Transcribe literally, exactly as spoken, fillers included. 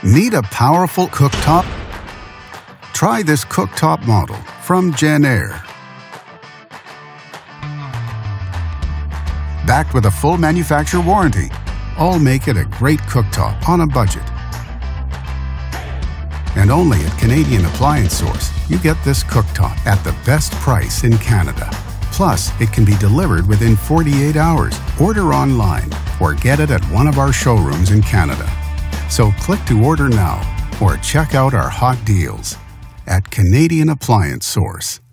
Need a powerful cooktop? Try this cooktop model from Jenn-Air. Backed with a full manufacturer warranty, all make it a great cooktop on a budget. And only at Canadian Appliance Source, you get this cooktop at the best price in Canada. Plus, it can be delivered within forty-eight hours. Order online or get it at one of our showrooms in Canada. So click to order now or check out our hot deals at Canadian Appliance Source.